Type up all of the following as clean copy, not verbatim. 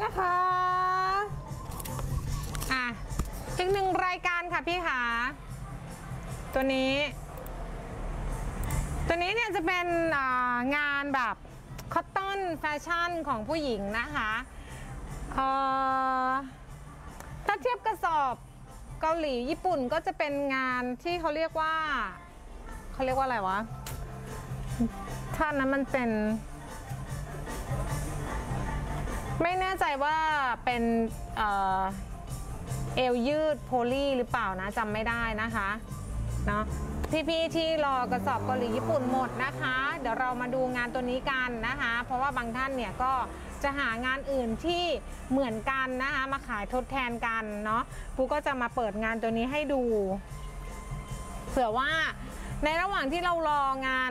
นะคะอีกหนึ่งรายการค่ะพี่ขาตัวนี้เนี่ยจะเป็นงานแบบคอตตอนแฟชั่นของผู้หญิงนะคะถ้าเทียบกระสอบเกาหลีญี่ปุ่นก็จะเป็นงานที่เขาเรียกว่าอะไรวะถ้านั้นมันเป็นไม่แน่ใจว่าเป็นเอวยืดโพลีหรือเปล่านะจำไม่ได้นะคะเนาะพี่ๆที่รอกระสอบเกาหลีญี่ปุ่นหมดนะคะเดี๋ยวเรามาดูงานตัวนี้กันนะคะเพราะว่าบางท่านเนี่ยก็จะหางานอื่นที่เหมือนกันนะคะมาขายทดแทนกันเนาะปูก็จะมาเปิดงานตัวนี้ให้ดูเผื่อว่าในระหว่างที่เรารองาน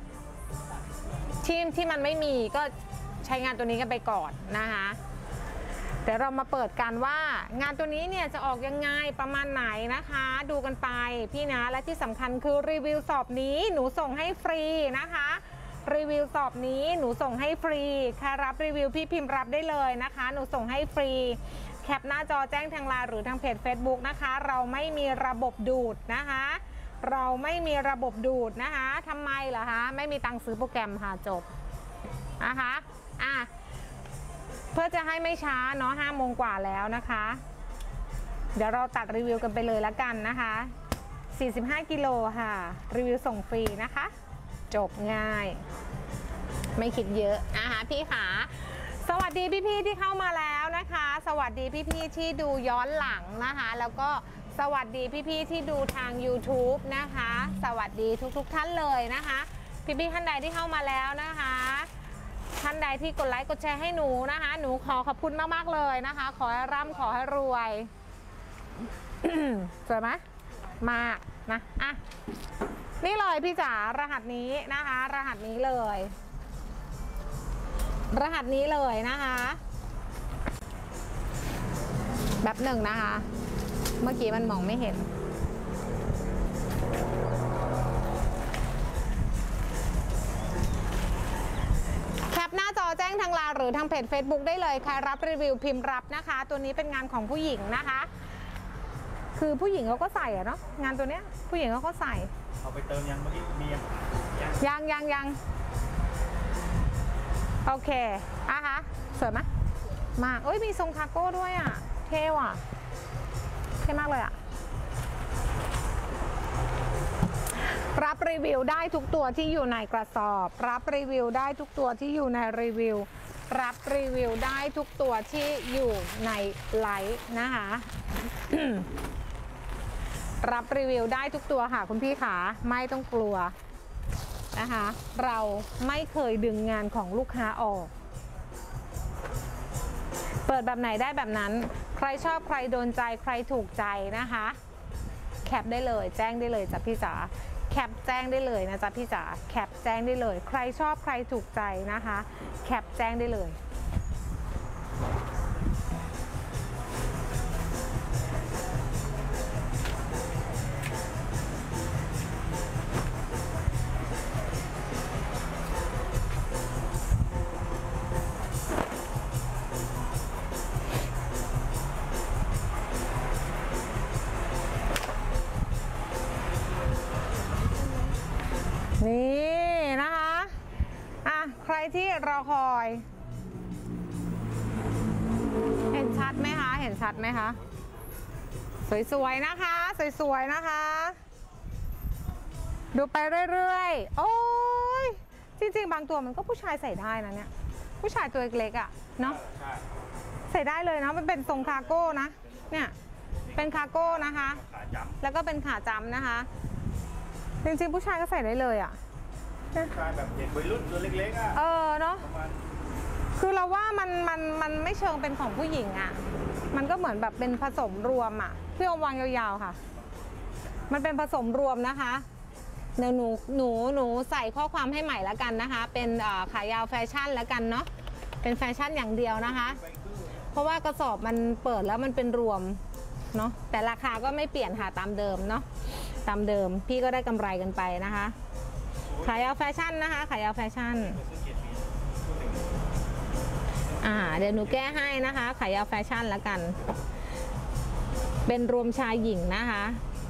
ที่มันไม่มีก็ใช้งานตัวนี้กันไปก่อนนะคะเดี๋ยวเรามาเปิดกันว่างานตัวนี้เนี่ยจะออกยังไงประมาณไหนนะคะดูกันไปพี่นะและที่สำคัญคือรีวิวสอบนี้หนูส่งให้ฟรีนะคะรีวิวสอบนี้หนูส่งให้ฟรีใครรับรีวิวพี่พิมพ์รับได้เลยนะคะหนูส่งให้ฟรีแคปหน้าจอแจ้งทางไลน์หรือทางเพจ Facebook นะคะเราไม่มีระบบดูดนะคะเราไม่มีระบบดูดนะคะทำไมเหรอคะไม่มีตังค์ซื้อโปรแกรมค่ะจบนะคะเพื่อจะให้ไม่ช้าเนาะ5 โมงกว่าแล้วนะคะเดี๋ยวเราตัดรีวิวกันไปเลยละกันนะคะ45 กิโลค่ะรีวิวส่งฟรีนะคะจบง่ายไม่คิดเยอะนะคะพี่ขาสวัสดีพี่ๆที่เข้ามาแล้วนะคะสวัสดีพี่ๆที่ดูย้อนหลังนะคะแล้วก็สวัสดีพี่ๆที่ดูทาง YouTube นะคะสวัสดีทุกท่านเลยนะคะพี่ๆท่านใดที่เข้ามาแล้วนะคะท่านใดที่กดไลค์กดแชร์ให้หนูนะคะหนูขอขอบคุณมากๆเลยนะคะขอให้ร่ำขอให้รวย สวยไหมมากนะนี่เลยพี่จ๋ารหัสนี้นะคะรหัสนี้เลยรหัสนี้เลยนะคะแบบหนึ่งนะคะเมื่อกี้มันมองไม่เห็นแคปหน้าจอแจ้งทางไลน์หรือทางเพจ Facebook ได้เลยใครรับรีวิวพิมพ์รับนะคะตัวนี้เป็นงานของผู้หญิงนะคะคือผู้หญิงเขาก็ใส่อะเนาะงานตัวเนี้ยผู้หญิงเขาก็ใส่เอาไปเติมยังเมื่อกี้มียังโอเคคะสวยไหมมากเอ้ยมีทรงคาร์โก้ด้วยอ่ะเท่ว่ะเท่มากเลยอ่ะรับรีวิวได้ทุกตัวที่อยู่ในกระสอบรับรีวิวได้ทุกตัวที่อยู่ในรีวิวรับรีวิวได้ทุกตัวที่อยู่ในไลฟ์นะคะ รับรีวิวได้ทุกตัวค่ะคุณพี่ขาไม่ต้องกลัวนะคะเราไม่เคยดึงงานของลูกค้าออกเปิดแบบไหนได้แบบนั้นใครชอบใครโดนใจใครถูกใจนะคะแคปได้เลยแจ้งได้เลยจ้ะพี่จ๋าแคปแจ้งได้เลยนะจ๊ะพี่จ๋าแคปแจ้งได้เลยใครชอบใครถูกใจนะคะแคปแจ้งได้เลยนี่นะคะใครที่รอคอยเห็นชัดไหมคะเห็นชัดไหมคะสวยๆนะคะสวยๆนะคะดูไปเรื่อยๆโอ้ยจริงๆบางตัวมันก็ผู้ชายใส่ได้นะเนี่ยผู้ชายตัวเล็กๆอ่ะเนาะใส่ได้เลยเนาะมันเป็นทรงคาร์โก้นะเนี่ยเป็นคาร์โก้นะคะแล้วก็เป็นขาจั๊มนะคะจริงๆผู้ชายก็ใส่ได้เลยอ่ะชายแบบเด็กวัยรุ่นตัวเล็กๆอ่ะเนาะคือเราว่ามันไม่เชิงเป็นของผู้หญิงอ่ะมันก็เหมือนแบบเป็นผสมรวมอ่ะพี่อมวางยาวๆค่ะมันเป็นผสมรวมนะคะเดี๋ยวหนูใส่ข้อความให้ใหม่แล้วกันนะคะเป็นขายาวแฟชั่นแล้วกันเนาะเป็นแฟชั่นอย่างเดียวนะคะเพราะว่ากระสอบมันเปิดแล้วมันเป็นรวมเนาะแต่ราคาก็ไม่เปลี่ยนค่ะตามเดิมเนาะตามเดิมพี่ก็ได้กำไรกันไปนะคะขายเอาแฟชั่นนะคะขายเอาแฟชั่นเดี๋ยวหนูแก้ให้นะคะขายาวแฟชั่นแล้วกันเป็นรวมชายหญิงนะคะ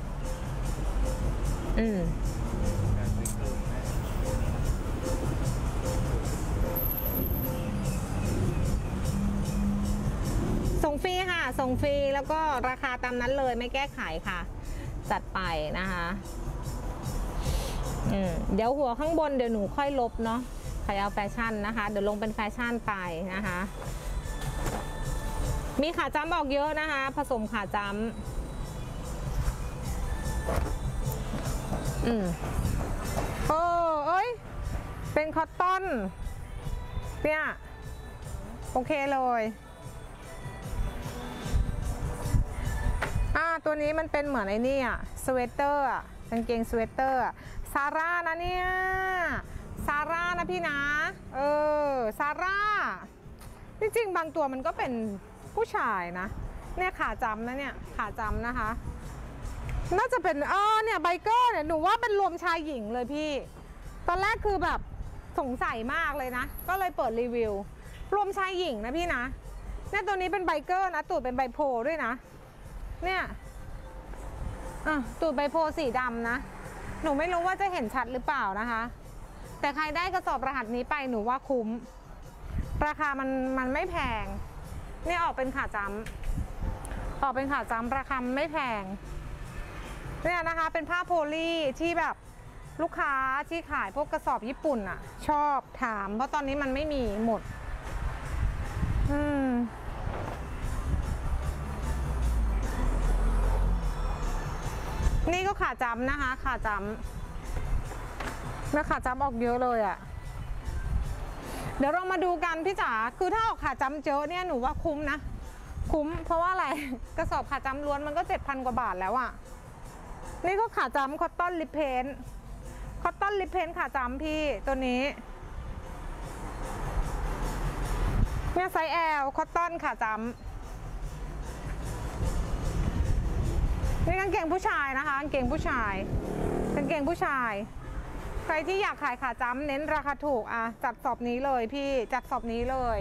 ส่งฟรีค่ะส่งฟรีแล้วก็ราคาตามนั้นเลยไม่แก้ไขค่ะจัดไปนะคะเดี๋ยวหัวข้างบนเดี๋ยวหนูค่อยลบเนาะขายาวแฟชั่นนะคะเดี๋ยวลงเป็นแฟชั่นไปนะคะมีขาจ้ำออกเยอะนะคะผสมขาจ้ำเอ้ยเป็นคอตตอนเนี่ยโอเคเลยตัวนี้มันเป็นเหมือนไอ้นี่สเวตเตอร์กางเกงสเวตเตอร์ซาร่านะเนี่ยซาร่านะพี่นะซาร่าจริงๆบางตัวมันก็เป็นผู้ชายนะเนี่ยขาจำนะเนี่ยขาจำนะคะน่าจะเป็นเนี่ยไบเกอร์เนี่ยหนูว่าเป็นรวมชายหญิงเลยพี่ตอนแรกคือแบบสงสัยมากเลยนะก็เลยเปิดรีวิวรวมชายหญิงนะพี่นะเนี่ยตัวนี้เป็นไบเกอร์นะตูดเป็นไบโพด้วยนะเนี่ยตูดไบโพสีดำนะหนูไม่รู้ว่าจะเห็นชัดหรือเปล่านะคะแต่ใครได้กระสอบรหัสนี้ไปหนูว่าคุ้มราคามันไม่แพงเนี่ยออกเป็นขาจ้ำราคาไม่แพงเนี่ยนะคะเป็นผ้าโพลีที่แบบลูกค้าที่ขายพวกกระสอบญี่ปุ่นชอบถามเพราะตอนนี้มันไม่มีหมดนี่ก็ขาจ้ำนะคะขาจ้ำแล้วขาจ้ำออกเยอะเลยเดี๋ยวเรามาดูกันพี่จ๋าคือถ้าออกขาจ้ำเยอะเนี่ยหนูว่าคุ้มนะคุ้มเพราะว่าอะไรกระสอบขาจ้ำล้วนมันก็ 7,000 กว่าบาทแล้วนี่ก็ขาจ้ำคอตตอนลิปเพนขาจ้ำพี่ตัวนี้เนี่ยไซส์ L คอตตอนขาจ้ำนี่กางเกงผู้ชายนะคะกางเกงผู้ชายใครที่อยากขายขาจ้ำเน้นราคาถูกจัดสอบนี้เลยพี่จัดสอบนี้เลย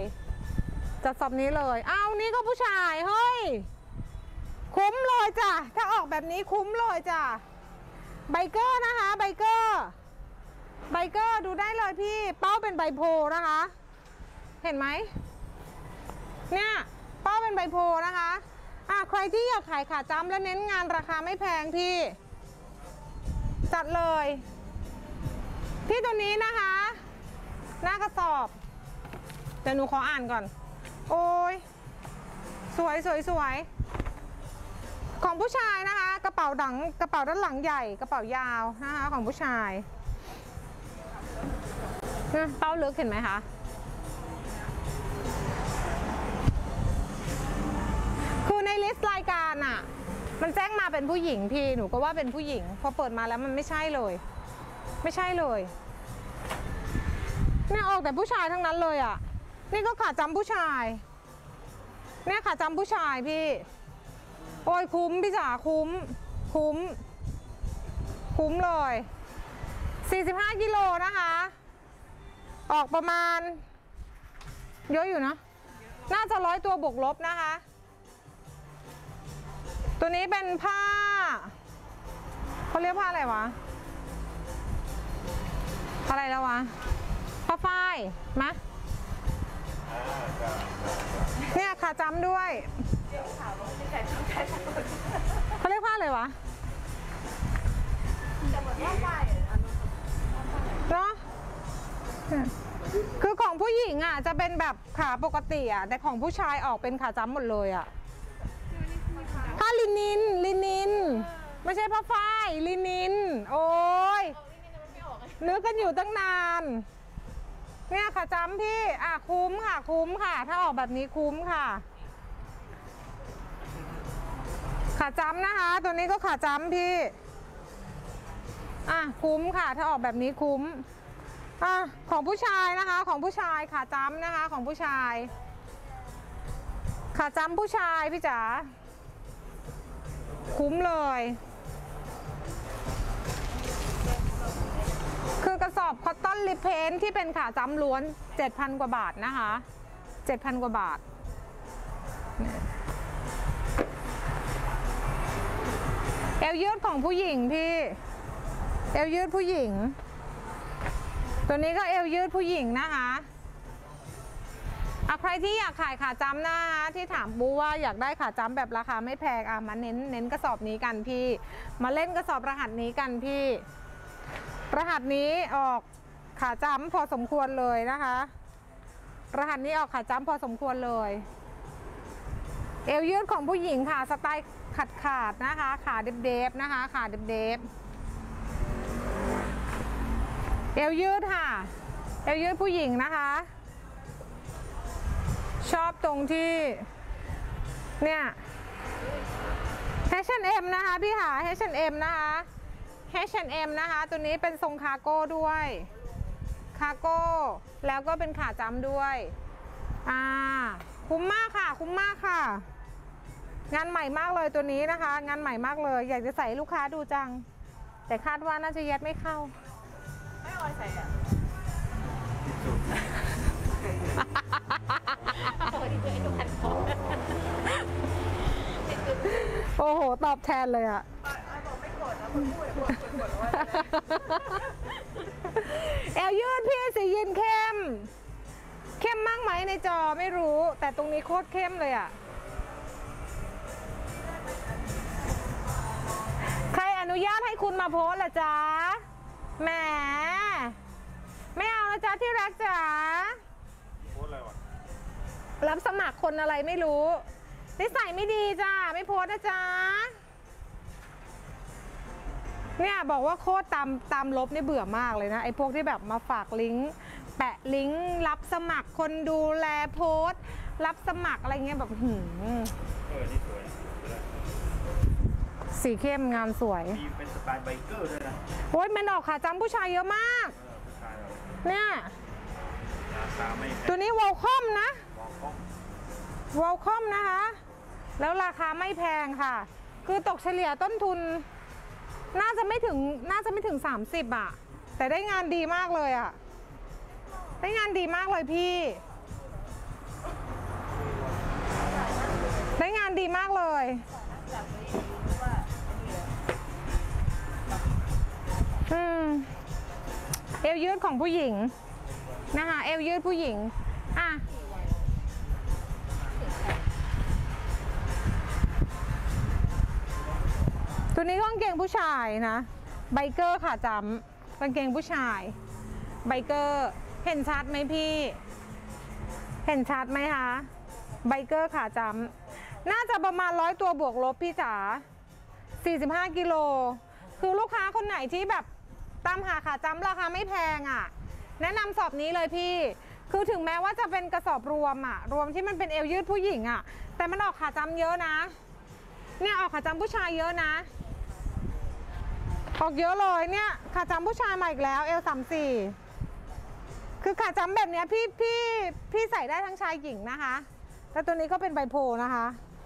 นี่ก็ผู้ชายเฮ้ยคุ้มเลยจ้ะถ้าออกแบบนี้คุ้มเลยจ้ะไบเกอร์นะคะไบเกอร์ดูได้เลยพี่เป้าเป็นใบโพนะคะเห็นไหมเนี่ยเป้าเป็นใบโพนะคะใครที่อยากขายขาจ้ำและเน้นงานราคาไม่แพงพี่จัดเลยพี่ตัวนี้นะคะหน้ากระสอบเดี๋ยวหนูขออ่านก่อนโอ้ยสวยของผู้ชายนะคะกระเป๋าด้านหลังใหญ่กระเป๋ายาวนะคะของผู้ชายเป้าลึกเห็นไหมคะคือในลิสต์รายการมันแจ้งมาเป็นผู้หญิงพี่หนูก็ว่าเป็นผู้หญิงพอเปิดมาแล้วมันไม่ใช่เลยเนี่ยออกแต่ผู้ชายทั้งนั้นเลยนี่ก็ขาจำผู้ชายเนี่ยขาจำผู้ชายพี่โอ้ยคุ้มพี่จ๋าคุ้มเลย45 กิโลนะคะออกประมาณเยอะอยู่นะน่าจะ100 ตัวบวกลบนะคะตัวนี้เป็นผ้าเขาเรียกผ้าอะไรวะอะไรแล้ววะผ้าฝ้ายมะเนี่ยขาจ้ำด้วยเขาเรียกผ้าอะไรวะเนาะคือของผู้หญิงจะเป็นแบบขาปกติแต่ของผู้ชายออกเป็นขาจ้ำหมดเลยผ้าลินินไม่ใช่ผ้าฝ้ายลินินโอ้ยนึกกันอยู่ตั้งนานเนี่ยขาจ้ำพี่คุ้มค่ะถ้าออกแบบนี้คุ้มค่ะขาจ้ำนะคะตัวนี้ก็ขาจ้ำพี่คุ้มค่ะถ้าออกแบบนี้คุ้มของผู้ชายนะคะของผู้ชายขาจ้ำนะคะของผู้ชายขาจ้ำผู้ชายพี่จ๋าคุ้มเลยคือกระสอบคอตตอนลิปเพนที่เป็นขาจ้ำล้วน 7,000 กว่าบาทนะคะ 7,000 กว่าบาทเอวยืดของผู้หญิงพี่เอวยืดผู้หญิงตัวนี้ก็เอวยืดผู้หญิงนะคะใครที่อยากขายขาจ้ำนะคะที่ถามบูว่าอยากได้ขาจ้ำแบบราคาไม่แพงมาเน้นกระสอบนี้กันพี่มาเล่นกระสอบรหัสนี้กันพี่รหัสนี้ออกขาจ้ำพอสมควรเลยนะคะรหัสนี้ออกขาจ้ำพอสมควรเลยเอวยืดของผู้หญิงค่ะสไตล์ขาดนะคะขาเดฟๆนะคะขาเดฟเอวยืดค่ะเอวยืดผู้หญิงนะคะชอบตรงที่เนี่ย H&M นะคะพี่หา H&M นะคะ H&M นะคะตัวนี้เป็นทรงคาร์โก้ด้วยคาร์โก้แล้วก็เป็นขาจ้ำด้วยคุ้มมากค่ะคุ้มมากค่ะงานใหม่มากเลยตัวนี้นะคะงานใหม่มากเลยอยากจะใส่ลูกค้าดูจังแต่คาดว่าน่าจะยัดไม่เข้าไม่เอาใส่อะโอ้โหตอบแทนเลยอะบอกไม่กดแล้วพูดว่าเอวยืดพี่สียีนเข้มมากไหมในจอไม่รู้แต่ตรงนี้โคตรเข้มเลยอะใครอนุญาตให้คุณมาโพสล่ะจ๊ะแหมไม่เอานะจ๊ะที่รักจ๋าโพสอะไรวะรับสมัครคนอะไรไม่รู้นิสัยไม่ดีจ้าไม่โพสนะจ๊ะเนี่ยบอกว่าโคตรตามลบนี่เบื่อมากเลยนะไอ้พวกที่แบบมาฝากลิงก์แปะลิงก์รับสมัครคนดูแลโพสรับสมัครอะไรเงี้ยแบบนี่สวยสีเข้มงานสวยมีเป็นสไตล์ไบเกอร์ด้วยนะโอ้ยมันออกขาจ้ำผู้ชายเยอะมากเนี่ยตัวนี้วอลคอมนะวอลคอมนะคะแล้วราคาไม่แพงค่ะคือตกเฉลี่ยต้นทุนน่าจะไม่ถึง30อะแต่ได้งานดีมากเลยอะได้งานดีมากเลยพี่ได้งานดีมากเลยเอวยืดของผู้หญิงนะคะเอวยืดผู้หญิงตัวนี้กางเกงผู้ชายนะไบเกอร์ขาจ้ำกางเกงผู้ชายไบเกอร์เห็นชัดไหมพี่เห็นชัดไหมคะไบเกอร์ขาจ้ำน่าจะประมาณ100 ตัวบวกลบพี่จ๋า45 กิโลคือลูกค้าคนไหนที่แบบตามหาขาจ้ำราคาไม่แพงอ่ะแนะนำสอบนี้เลยพี่คือถึงแม้ว่าจะเป็นกระสอบรวมรวมที่มันเป็นเอวยืดผู้หญิงแต่มันออกขาจ้ำเยอะนะเนี่ยออกขาจ้ำผู้ชายเยอะนะออกเยอะเลยเนี่ยขาจ้ำผู้ชายมาอีกแล้วเอล34คือขาจ้ำแบบเนี้ยพี่ใส่ได้ทั้งชายหญิงนะคะแล้วตัวนี้ก็เป็นไบโพนะคะ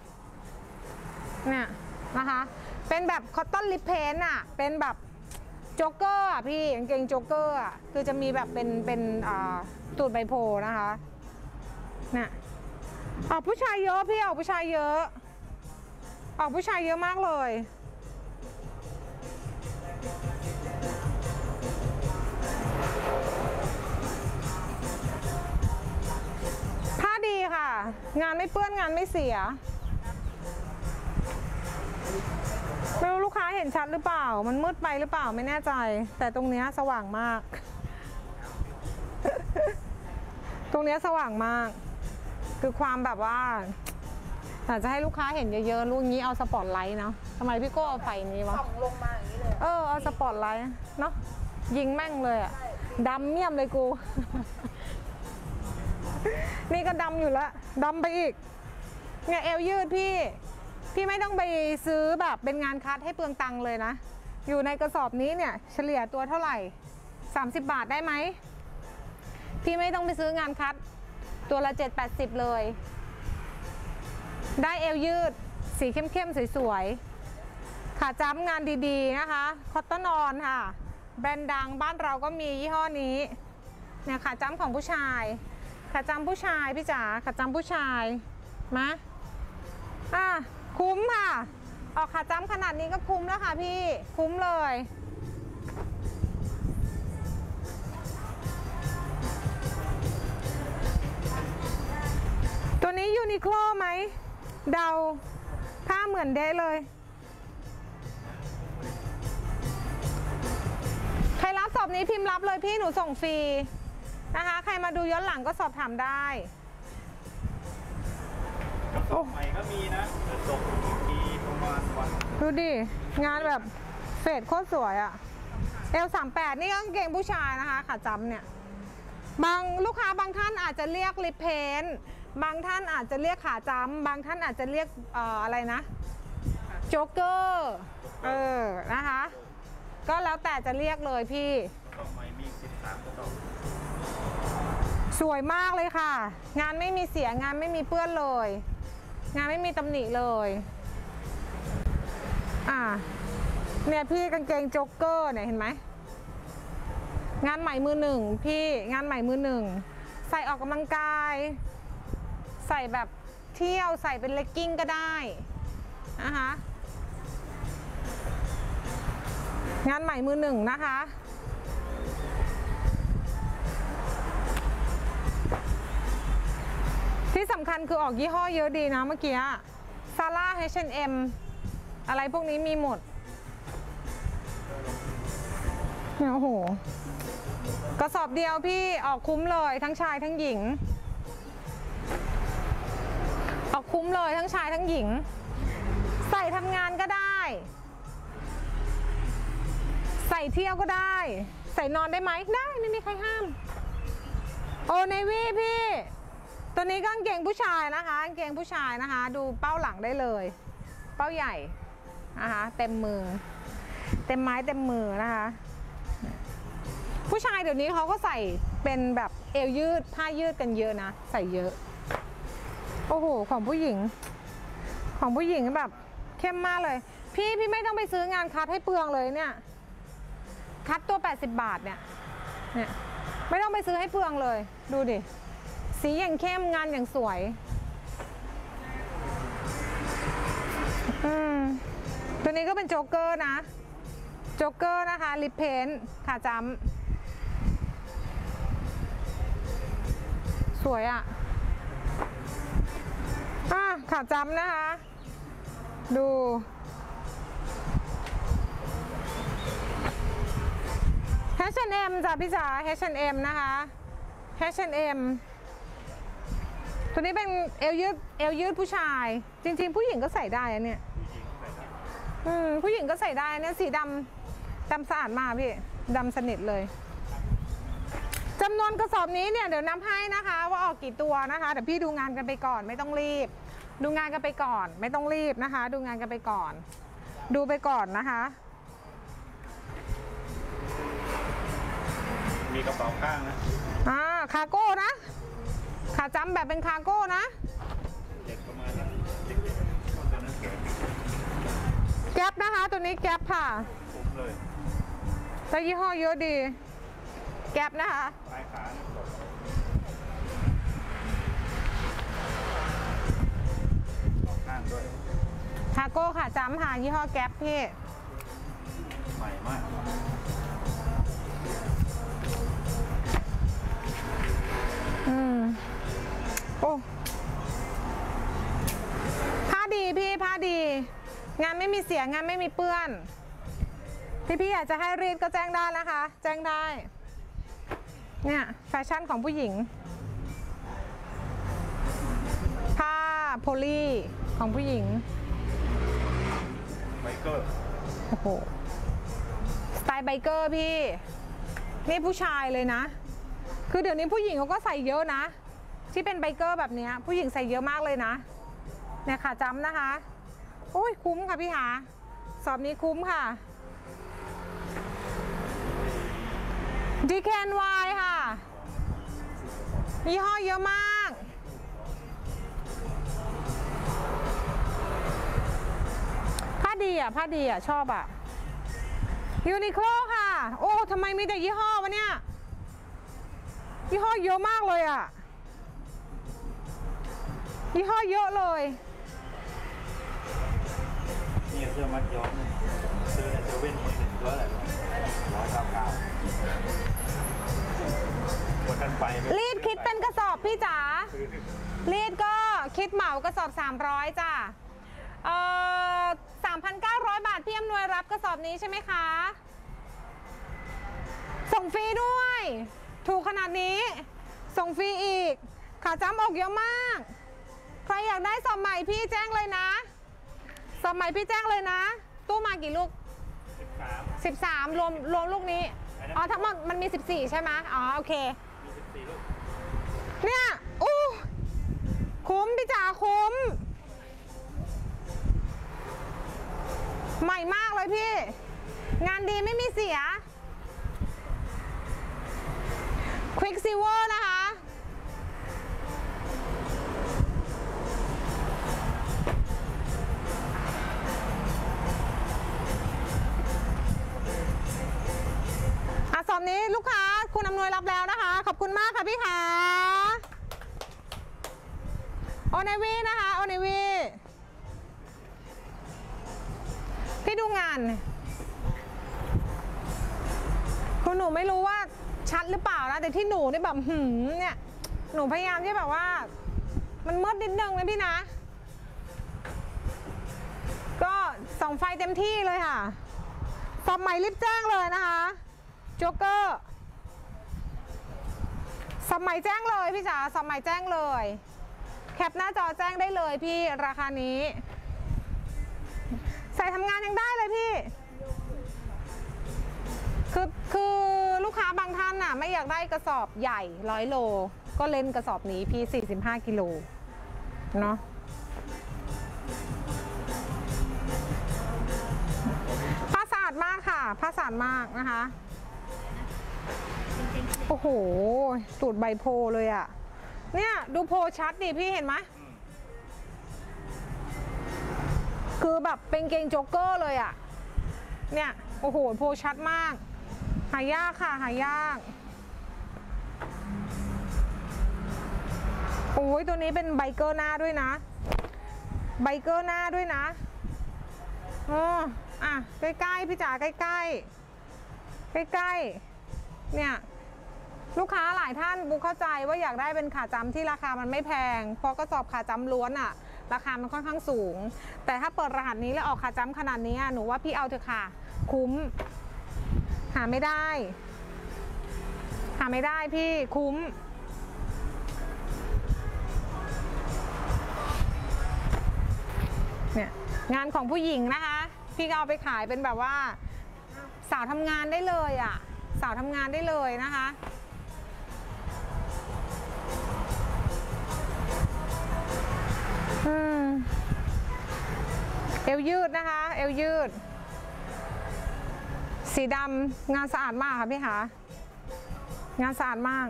เนี่ยนะคะเป็นแบบคอตตอนลิปเพนเป็นแบบโจ๊กเกอร์พี่กางเกงโจ๊กเกอร์คือจะมีแบบเป็นตูดไบโพนะคะเนี่ยออกผู้ชายเยอะพี่ออกผู้ชายเยอะออกผู้ชายเยอะมากเลยผ้าดีค่ะงานไม่เปื้อนงานไม่เสียไม่รู้ลูกค้าเห็นชัดหรือเปล่ามันมืดไปหรือเปล่าไม่แน่ใจแต่ตรงนี้สว่างมาก ตรงนี้สว่างมากคือความแบบว่าอยากจะให้ลูกค้าเห็นเยอะๆลูกนี้เอาสปอตไลท์เนาะทำไมพี่โก้เอาไฟนี้วะส่องลงมาอย่างนี้เลยเอาสปอตไลท์เนาะยิงแม่งเลยดำเมี่ยมเลยกู นี่ก็ดำอยู่แล้วดำไปอีกเนี่ยเอวยืดพี่ไม่ต้องไปซื้อแบบเป็นงานคัดให้เปลืองตังค์เลยนะอยู่ในกระสอบนี้เนี่ยเฉลี่ยตัวเท่าไหร่30 บาทได้ไหมพี่ไม่ต้องไปซื้องานคัดตัวละ7-80เลยได้เอวยืดสีเข้มๆสวยๆขาจ้ำงานดีๆนะคะคอตตอนอนค่ะแบรนด์ดังบ้านเราก็มียี่ห้อนี้เนี่ยขาจ้ำของผู้ชายขาจำผู้ชายพี่จ๋าขาจำผู้ชายมาคุ้มค่ะออกขาจำขนาดนี้ก็คุ้มแล้วค่ะพี่คุ้มเลยตัวนี้ยูนิโคลไหมเดาผ้าเหมือนเด้เลยใครรับสอบนี้พิมพ์รับเลยพี่หนูส่งฟรีนะคะใครมาดูย้อนหลังก็สอบถามได้กระสอบใหม่ก็มีนะจะส่งอีกทีประมาณวันดูดิงานแบบเฟดโคตรสวยอะL38นี่ก็กางเกงผู้ชายนะคะขาจำเนี่ยบางลูกค้าบางท่านอาจจะเรียกลิปเพนบางท่านอาจจะเรียกขาจำบางท่านอาจจะเรียกอะไรนะโจ๊กเกอร์นะคะก็แล้วแต่จะเรียกเลยพี่ต่อไปมี13กระสอบสวยมากเลยค่ะงานไม่มีเสียงานไม่มีเปื้อนเลยงานไม่มีตำหนิเลยเนี่ยพี่กางเกงโจ๊กเกอร์เนี่ยเห็นไหมงานใหม่มือหนึ่งพี่งานใหม่มือหนึ่งใส่ออกกำลังกายใส่แบบเที่ยวใส่เป็นเลกกิ้งก็ได้นะคะงานใหม่มือหนึ่งนะคะที่สำคัญคือออกยี่ห้อเยอะดีนะเมื่อกี้ซาร่า H&M อะไรพวกนี้มีหมดเนี่ยโอ้โหกระสอบเดียวพี่ออกคุ้มเลยทั้งชายทั้งหญิงออกคุ้มเลยทั้งชายทั้งหญิงใส่ทำงานก็ได้ใส่เที่ยวก็ได้ใส่นอนได้ไหมได้ไม่มีใครห้ามโอเนวี่พี่ตัวนี้ก็กางเกงผู้ชายนะคะกางเกงผู้ชายนะคะดูเป้าหลังได้เลยเป้าใหญ่นะคะเต็มมือเต็มไม้เต็มมือนะคะผู้ชายเดี๋ยวนี้เขาก็ใส่เป็นแบบเอวยืดผ้ายืดกันเยอะนะใส่เยอะโอ้โหของผู้หญิงแบบเข้มมากเลยพี่ไม่ต้องไปซื้องานคัดให้เปลืองเลยเนี่ยคัดตัว80 บาทเนี่ยไม่ต้องไปซื้อให้เปลืองเลยดูดิสีอย่างเข้มงานอย่างสวยตัวนี้ก็เป็นโจ๊กเกอร์นะโจ๊กเกอร์นะคะลิปเพนขาจำสวยอ่ะขาจำนะคะดู H&M จ้ะพี่จ๋า H&M นะคะ H&M ตัวนี้เป็นเอวยืดผู้ชายจริงๆผู้หญิงก็ใส่ได้เนี่ยผู้หญิงก็ใส่ได้เนี่ยสีดำสะอาดมากพี่ดำสนิทเลยจำนวนกระสอบนี้เนี่ยเดี๋ยวนับให้นะคะว่าออกกี่ตัวนะคะเดี๋ยวพี่ดูงานกันไปก่อนไม่ต้องรีบดูงานกันไปก่อนไม่ต้องรีบนะคะดูงานกันไปก่อนดูไปก่อนนะคะมีกระเป๋าข้างนะคาร์โก้นะขาจำแบบเป็นคาร์โก้นะเด็กประมาณนั้นแก๊ปนะคะตัวนี้แก๊ปค่ะคุ้มเลยแต่ยี่ห้อเยอะดีแก๊ปนะคะปลายขาข้างด้วยคาร์โก้ค่ะจำค่ะยี่ห้อแก๊ปพี่ใหม่มากโอ้ผ้าดีพี่ผ้าดีงานไม่มีเสียงานไม่มีเปื้อนพี่อยากจะให้รีดก็แจ้งได้นะคะแจ้งได้เนี่ยแฟชั่นของผู้หญิงผ้าโพลีของผู้หญิงไบเกอร์โอ้โหสไตล์ไบเกอร์พี่นี่ผู้ชายเลยนะคือเดี๋ยวนี้ผู้หญิงเขาก็ใส่เยอะนะที่เป็นไบเกอร์แบบนี้ผู้หญิงใส่เยอะมากเลยนะเนี่ยขาจำนะคะโอ้ยคุ้มค่ะพี่หาสอบนี้คุ้มค่ะ DKNY ค่ะยี่ห้อเยอะมากผ้าดีอ่ะชอบอ่ะยูนิโคลค่ะโอ้ทำไมมีแต่ยี่ห้อวะเนี่ยยี่ห้อเยอะมากเลยอ่ะยี่ห้อเยอะเลยนี่เสื้อมัดย้อมเนี่ยซื้อในเซเว่นมือหนึ่งตัวอะไร199วันนั้นไปรีดคิดเป็นกระสอบพี่จ๋ารีดก็คิดเหมากระสอบ300จ้ะ3,900 บาทพี่อำนวยรับกระสอบนี้ใช่ไหมคะส่งฟรีด้วยถูกขนาดนี้ส่งฟรีอีกขาจ้ำออกเยอะมากใครอยากได้สอบใหม่พี่แจ้งเลยนะสอบใหม่พี่แจ้งเลยนะตู้มากี่ลูก13รวมลูกนี้อ๋อทั้งหมดมันมี14ใช่ไหมอ๋อโอเคมี14ลูกเนี่ยอู้คุ้มพี่จ๋าคุ้มใหม่มากเลยพี่งานดีไม่มีเสีย Quicksilver นะคะสอบนี้ลูกค้าคุณอำนวยรับแล้วนะคะขอบคุณมากค่ะพี่ขาโอเนวีนะคะโอเนวีพี่ดูงานคุณหนูไม่รู้ว่าชัดหรือเปล่านะแต่ที่หนูนี่แบบเนี่ยหนูพยายามที่แบบว่ามันมืดนิดนึงนะพี่นะก็ส่องไฟเต็มที่เลยค่ะสอบใหม่รีบแจ้งเลยนะคะโจ๊กเกอร์สมัยแจ้งเลยพี่จ๋าสมัยแจ้งเลยแคปหน้าจอแจ้งได้เลยพี่ราคานี้ใส่ทำงานยังได้เลยพี่คือลูกค้าบางท่านน่ะไม่อยากได้กระสอบใหญ่100 โลก็เล่นกระสอบนี้พี่45 กิโลเนาะผ้าสะอาดมากค่ะผ้าสะอาดมากนะคะโอ้โหตูดใบโพเลยอะเนี่ยดูโพชัดดิพี่เห็นไหมคือแบบเป็นเกงโจ๊กเกอร์เลยอะเนี่ยโอ้โหโพชัดมากหายากค่ะหายากโอ้ยตัวนี้เป็นไบเกอร์หน้าด้วยนะไบเกอร์หน้าด้วยนะอ่ะใกล้ๆพี่จ๋าใกล้ๆใกล้ๆเนี่ยลูกค้าหลายท่านบุ๊คเข้าใจว่าอยากได้เป็นขาจำที่ราคามันไม่แพงเพราะกระสอบขาจำล้วนอะราคามันค่อนข้างสูงแต่ถ้าเปิดรหัสนี้แล้วออกขาจำขนาดนี้หนูว่าพี่เอาเถอะค่ะคุ้มหาไม่ได้พี่คุ้มเนี่ยงานของผู้หญิงนะคะพี่ก็เอาไปขายเป็นแบบว่าสาวทำงานได้เลยอ่ะสาวทำงานได้เลยนะคะเอวยืดนะคะเอวยืดสีดำงานสะอาดมากค่ะพี่คะงานสะอาดมาก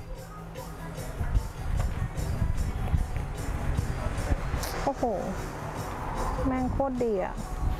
โอ้โหแม่งโคตรดีอะ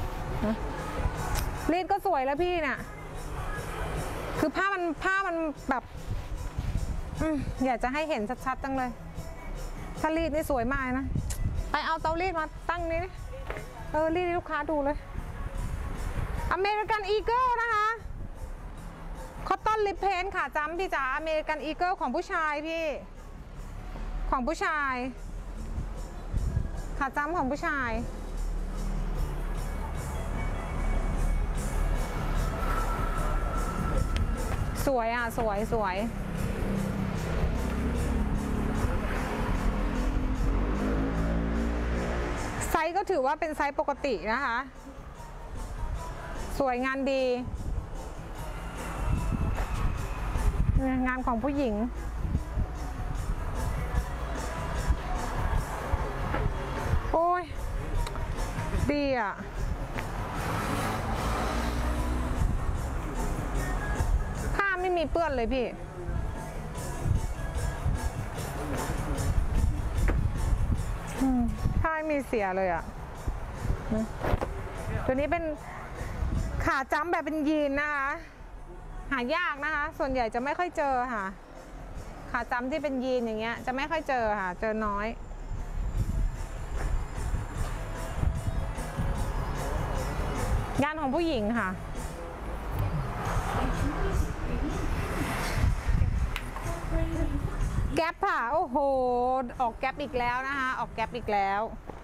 รีดก็สวยแล้วพี่เนี่ยคือผ้ามันแบบอยากจะให้เห็นชัดๆจังเลยถ้ารีดนี่สวยมากนะไปเอาเตารีดมาตั้งนี้รีดให้ลูกค้าดูเลยอเมริกันอีเกิลนะคะคอตตอนลิปเพนค่ะจำพี่จ๋าอเมริกันอีเกิลของผู้ชายพี่ของผู้ชายขาจำของผู้ชายสวยอ่ะสวยไซส์ก็ถือว่าเป็นไซส์ปกตินะคะสวยงานดีงานของผู้หญิงโอ้ยดีอ่ะผ้าไม่มีเปื้อนเลยพี่ผ้าไม่มีเสียเลยอ่ะตัวนี้เป็นขาจ้ำแบบเป็นยีนนะคะหายากนะคะส่วนใหญ่จะไม่ค่อยเจอค่ะขาจ้ำที่เป็นยีนอย่างเงี้ยจะไม่ค่อยเจอค่ะเจอน้อยงานของผู้หญิงค่ะแก๊ปค่ะโอ้โหออกแก๊ปอีกแล้วนะคะออกแก๊ปอีกแล้ว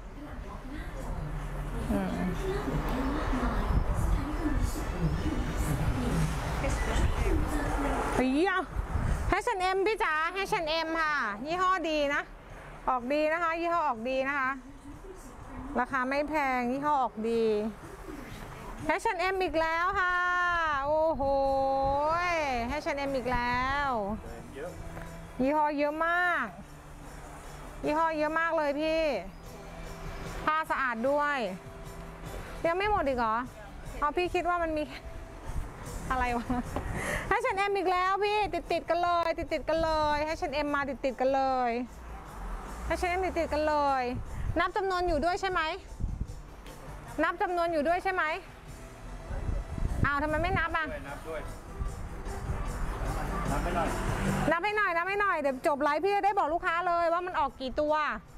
เฮ้ยH&M พี่จ๋า H&M ค่ะยี่ห้อดีนะออกดีนะคะยี่ห้อออกดีนะคะราคาไม่แพงยี่ห้อออกดี H&M อีกแล้วค่ะโอ้โหH&M อีกแล้วยี่ห้อเยอะมากยี่ห้อเยอะมากเลยพี่ผ้าสะอาดด้วยยังไม่หมดอีกเหรอเอาพี่คิดว่ามันมีอะไรวะH&M อีกแล้วพี่ติดกันเลยติดกันเลย H&M มาติดกันเลย H&M ติดกันเลยนับจำนวนอยู่ด้วยใช่ไหมนับจำนวนอยู่ด้วยใช่ไหมอ้าวทำไมไม่นับอ่ะนับด้วยนับให้หน่อยนับให้หน่อยนับให้หน่อยเดี๋ยวจบไลฟ์พี่จะได้บอกลูกค้าเลยว่ามันออกกี่ตัว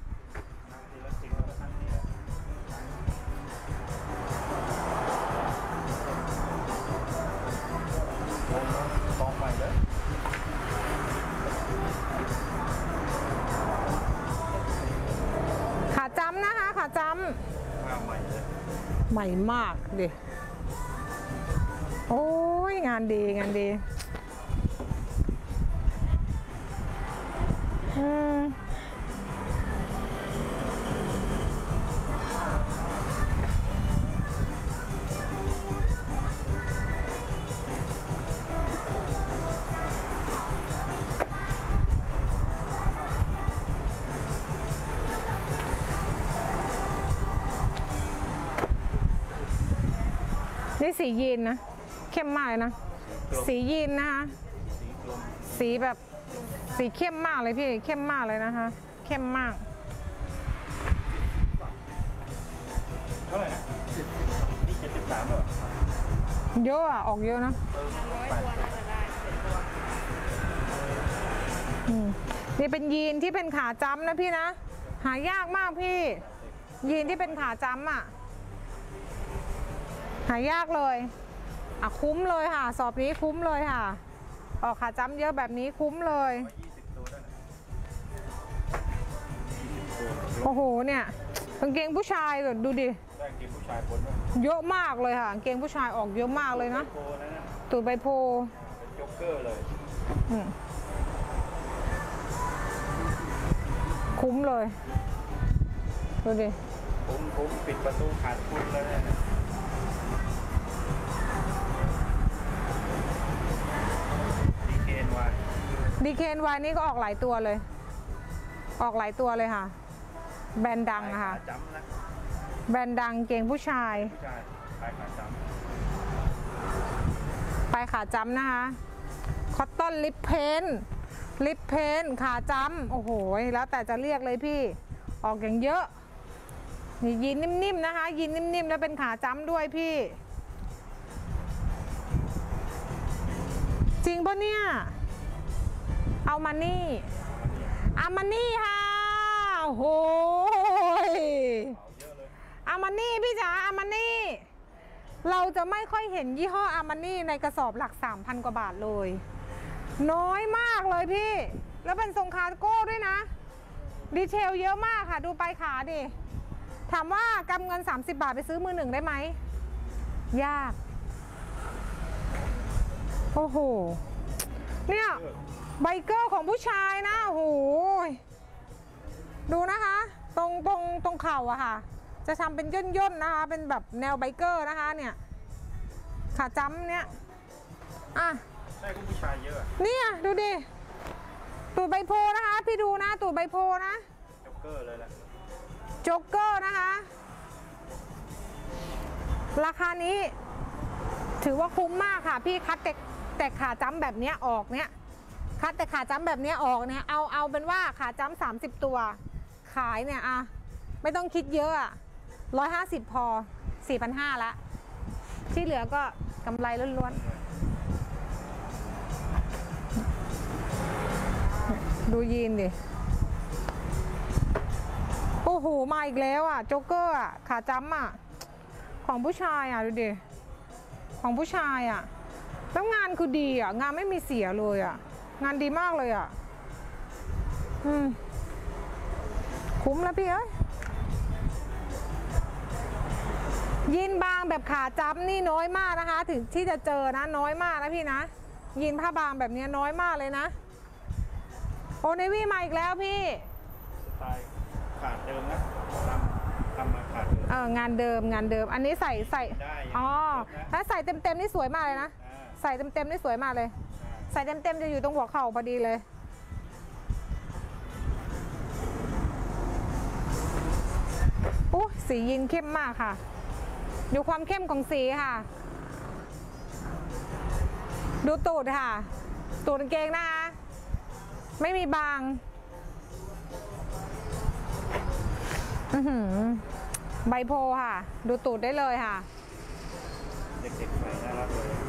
กองใหม่เลยขาจ้ำนะคะขาจ้ำใหม่เลยใหม่มากดิโอ้ยงานดีงานดีนี่สียีนนะเข้มมากเลยนะสียีนนะคะสีแบบสีเข้มมากเลยพี่เข้มมากเลยนะคะเข้มมากเท่าไหร่นะนี่73เหรอเยอะอ่ะออกเยอะนะนี่เป็นยีนที่เป็นขาจ้ำนะพี่นะหายากมากพี่ยีนที่เป็นขาจ้ำอ่ะหายากเลยคุ้มเลยค่ะสอบนี้คุ้มเลยค่ะออกขาจ้ำเยอะแบบนี้คุ้มเลยโอ้โหเนี่ยกางเกงผู้ชายดูดิเยอะมากเลยค่ะกางเกงผู้ชายออกเยอะมากเลยนะตูดใบโพเป็นจ็อกเกอร์เลยคุ้มเลยดูดิคุ้มปิดประตูขาดคุ้มเลยนะ DKNYนี่ก็ออกหลายตัวเลยออกหลายตัวเลยค่ะแบรนด์ดังอะค่ะแบรนด์ดังเกงผู้ชายปลายขาจ้ำนะคะคอตตอนลิปเพนขาจ้ำโอ้โหแล้วแต่จะเรียกเลยพี่ออกอย่างเยอะนี่ยีนนิ่มๆนะคะยีนนิ่มๆแล้วเป็นขาจ้ำด้วยพี่จริงปะเนี่ยเอามานี่ค่ะโอ้โหอามานี่พี่จ๋าอามานี่เราจะไม่ค่อยเห็นยี่ห้ออามานี่ในกระสอบหลัก 3,000 กว่าบาทเลยน้อยมากเลยพี่แล้วเป็นทรงคาร์โก้ด้วยนะดีเทลเยอะมากค่ะดูปลายขาดิถามว่ากำเงิน30 บาทไปซื้อมือหนึ่งได้ไหมยากโอ้โหเนี่ยไบเกอร์ของผู้ชายนะโอ้โหดูนะคะตรงเข่าอะค่ะจะทำเป็นย่นๆนะคะเป็นแบบแนวไบเกอร์นะคะเนี่ยขาจ้ำเนี่ยใช่ผู้ชายเยอะเนี่ยดูดิตูดใบโพนะคะพี่ดูนะตูดใบโพนะจ็อกเกอร์เลยแหละจ็อกเกอร์นะคะราคานี้ถือว่าคุ้มมากค่ะพี่คัดแต่ขาจ้ำแบบนี้ออกเนี่ยคัดแต่ขาจ้ำแบบนี้ออกเนี่ยเอาเป็นว่าขาจ้ำ30 ตัวขายเนี่ยไม่ต้องคิดเยอะ150พอ 4,500 ละที่เหลือก็กำไรล้วนๆดูยีนดิโอ้โหมาอีกแล้วโจ๊กเกอร์ขาจ้ำของผู้ชายดูดิของผู้ชายอ่ะแล้วงานคือดีอ่ะงานไม่มีเสียเลยอ่ะงานดีมากเลยอ่ะคุ้มแล้วพี่เอ้ยยีนบางแบบขาจับนี่น้อยมากนะคะถึงที่จะเจอนะน้อยมากนะพี่นะยีนผ้าบางแบบนี้น้อยมากเลยนะโอเนวี่มาอีกแล้วพี่สไตล์ขาดเดิมนะทำมาขาดเดิมงานเดิมอันนี้ใส่อ๋อถ้าใส่เต็มนี่สวยมากเลยนะใส่เต็มนี่สวยมากเลยใส่เต็มจะอยู่ตรงหัวเข่าพอดีเลยสียีนเข้มมากค่ะดูความเข้มของสีค่ะดูตูดค่ะตูดกางเกงนะคะไม่มีบางใบโพค่ะดูตูดได้เลยค่ะเด็กๆใส่น่ารักเลย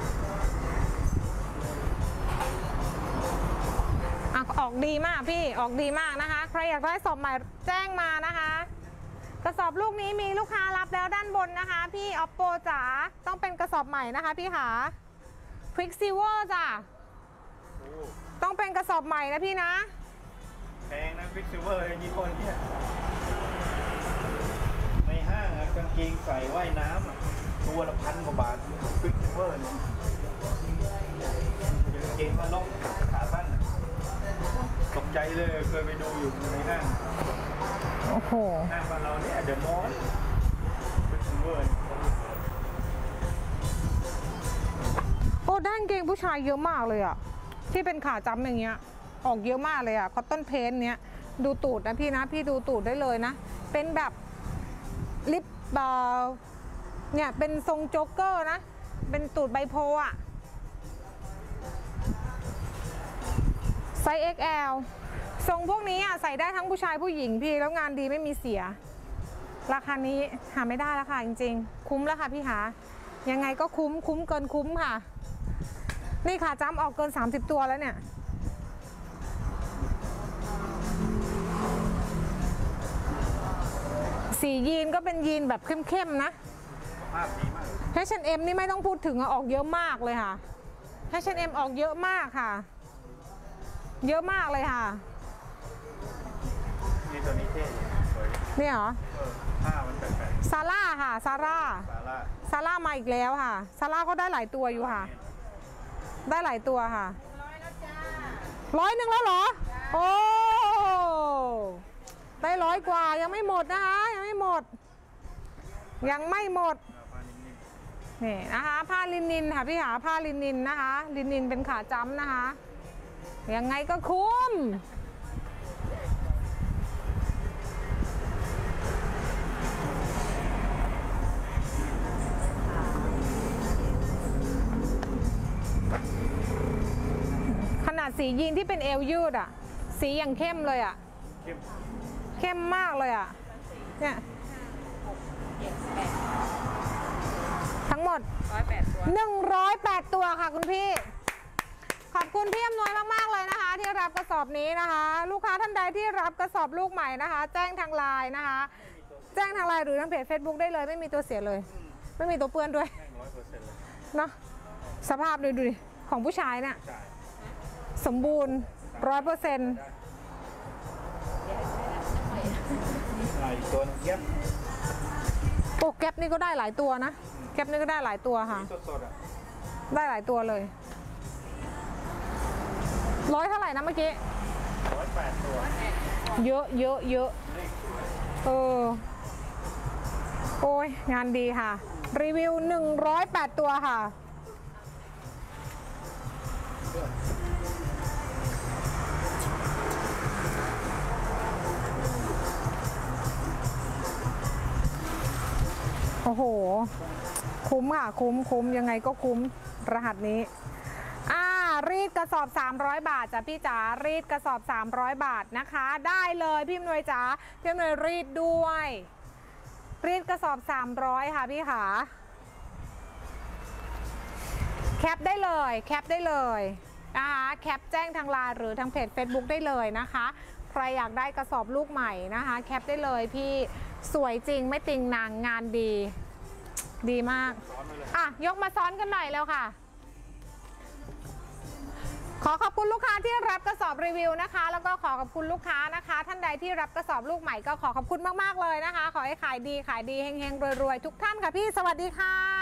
ออกดีมากพี่ออกดีมากนะคะใครอยากได้สอบใหม่แจ้งมานะคะกระสอบลูกนี้มีลูกค้ารับแล้วด้านบนนะคะพี่ Oppo จ๋าต้องเป็นกระสอบใหม่นะคะพี่ค่ะ Quicksilver จ้ะต้องเป็นกระสอบใหม่นะพี่นะแพงนะ Quicksilver ยี่ห้อนี้ในห้างกางเกงใส่ว่ายน้ำตัวละ1,000 กว่าบาท Quicksilver เนี่ยกางเกงมาล็อกขาสั้นตกใจเลยเคยไปดูอยู่ในห้างโอ้โหห้างบ้านเราเนี่ยเดอะมอลล์Quicksilver ด้านเกงผู้ชายเยอะมากเลยอ่ะที่เป็นขาจั๊มอย่างเงี้ยออกเยอะมากเลยอ่ะคอตตอนเพนเนี้ยดูตูดนะพี่นะพี่ดูตูดได้เลยนะเป็นแบบลิปเนี่ยเป็นทรงโจ๊กเกอร์นะเป็นตูดใบโพอ่ะไซส์ XL ทรงพวกนี้อ่ะใส่ได้ทั้งผู้ชายผู้หญิงพี่แล้วงานดีไม่มีเสียราคานี้หาไม่ได้แล้วค่ะจริงๆคุ้มแล้วค่ะพี่หายังไงก็คุ้มเกินคุ้มค่ะนี่ขาจ้ำออกเกิน30ตัวแล้วเนี่ยสียีนก็เป็นยีนแบบเข้มๆนะภาพดีมาก H&M นี่ไม่ต้องพูดถึงออกเยอะมากเลยค่ะ H&M ออกเยอะมากค่ะเยอะมากเลยค่ะนี่ตัวนี้เท่สวยนี่เหรอผ้ามันแปลกๆซาร่าค่ะซาร่ามาอีกแล้วค่ะซาร่าก็ได้หลายตัวอยู่ค่ะได้หลายตัวค่ะ100แล้วเหรอโอ้ได้100 กว่ายังไม่หมดนะคะยังไม่หมดนี่นะคะผ้าลินินค่ะพี่หาผ้าลินินนะคะลินินเป็นขาจ้ำนะคะยังไงก็คุ้มขนาดสียีนที่เป็นเอวยืดอ่ะสีอย่างเข้มเลยอ่ะเข้มมากเลยอ่ะเนี่ยทั้งหมด108 ตัวค่ะคุณพี่ขอบคุณพี่อำนวยมากๆเลยนะคะที่รับกระสอบนี้นะคะลูกค้าท่านใดที่รับกระสอบลูกใหม่นะคะแจ้งทางไลน์นะคะแจ้งทางไลน์หรือทางเพจ Facebook ได้เลยไม่มีตัวเสียเลยไม่มีตัวเปื้อนด้วยเนาะสภาพดูดิของผู้ชายเนี่ยสมบูรณ์ 100% ตัวแก๊ปโอ้แก๊ปนี่ก็ได้หลายตัวนะแก๊ปนี่ก็ได้หลายตัวค่ะได้หลายตัวเลย100 เท่าไหร่นะเมื่อกี้ 108 ตัวเยอะโอ้ยงานดีค่ะรีวิว108 ตัวค่ะโอ้โหคุ้มค่ะคุ้มยังไงก็คุ้มรหัสนี้รีดกระสอบ300 บาทจ้ะพี่จ๋ารีดกระสอบ300 บาทนะคะได้เลยพี่อำนวยจ๋าพี่อำนวยรีดด้วยรีดกระสอบ300ค่ะพี่ขาแคปได้เลยนะคะแคปแจ้งทางไลน์หรือทางเพจ Facebook ได้เลยนะคะใครอยากได้กระสอบลูกใหม่นะคะแคปได้เลยพี่สวยจริงไม่ติงนางงานดีดีมากซ้อนไปเลยอ่ะยกมาซ้อนกันหน่อยแล้วค่ะ ขอขอบคุณลูกค้าที่รับกระสอบรีวิวนะคะ แล้วก็ขอขอบคุณลูกค้านะคะ ท่านใดที่รับกระสอบลูกใหม่ก็ขอขอบคุณมากๆเลยนะคะ ขอให้ขายดีเฮงๆรวยๆทุกท่านค่ะพี่สวัสดีค่ะ